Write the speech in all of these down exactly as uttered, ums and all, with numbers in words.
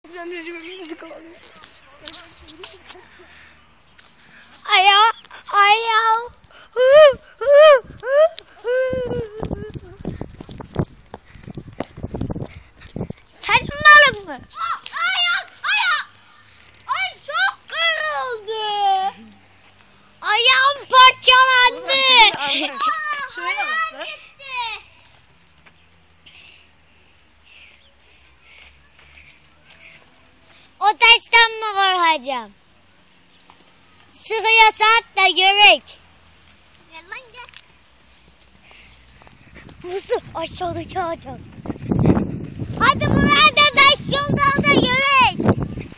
Sen Recep'imizi kovalıyor. Ayağı, ayağı. Sen malım mı? Ayak, ayak. Ay çok kırıldı. Ayağım parçalandı. Şöyle bak lan. O taştan mı korkacağım? Sıkıya saat de görek. Gel lan gel. Nasıl aşağıdaki ağaca? Hadi buraya da taş yoldan da görek.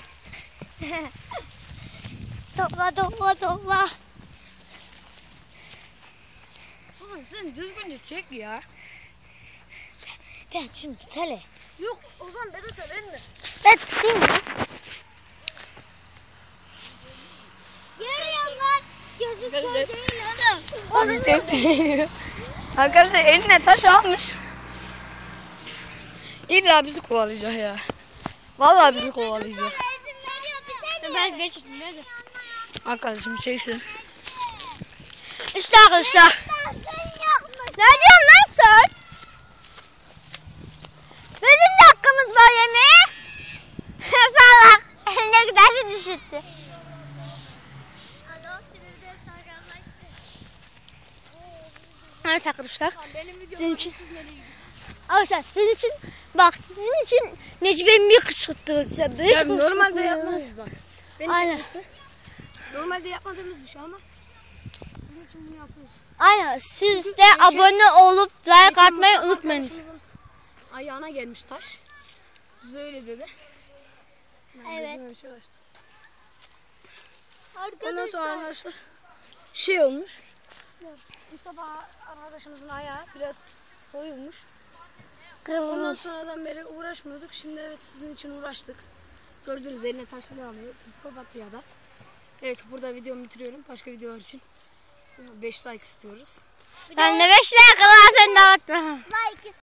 Topla topla topla. Oğlum sen düzgünce çek ya. Ben şimdi tut hele. Yok o zaman ben tutarım mı? Ben tutayım mı? Görüyorum lan. Gözüküyor Evet. değil oğlum. Abi çek. Arkadaşlar eline taş almış. İlla bizi kovalayacak ya. Vallahi bizi kovalayacak. Ben geçtim nerede? Arkadaşım çeksin. İşte arkadaşlar. Ne diyorsun lan sen? Bizim de hakkımız var yemeğe. Salak. Eline giderse düşürttü. Evet arkadaşlar. Sizin için. Arkadaşlar sizin için bak sizin için Necip'in bir kışkırttığı size. Ya normalde yapmayız bak. Benim Aynen. çekmesi. Normalde yapmadığımız bir şey ama sizin için bunu yapıyoruz. Aynen. Siz de Geçen- abone olup like Geçen atmayı Mustafa unutmayınız. arkadaşımızın ayağına gelmiş taş. Bize öyle dedi. Yani Evet. bizim öyle şey uğraştık. Ondan sonra arkadaşlar şey olmuş. Mustafa arkadaşımızın ayağı biraz soyulmuş. Ondan Kırılmış. sonradan beri uğraşmıyorduk. Şimdi evet sizin için uğraştık. Gördüğünüz eline taşını alıyor. Psikopat bir adam. Evet burada videomu bitiriyorum. Başka videolar için beş like istiyoruz. Ben de beş like var sen de atma. Like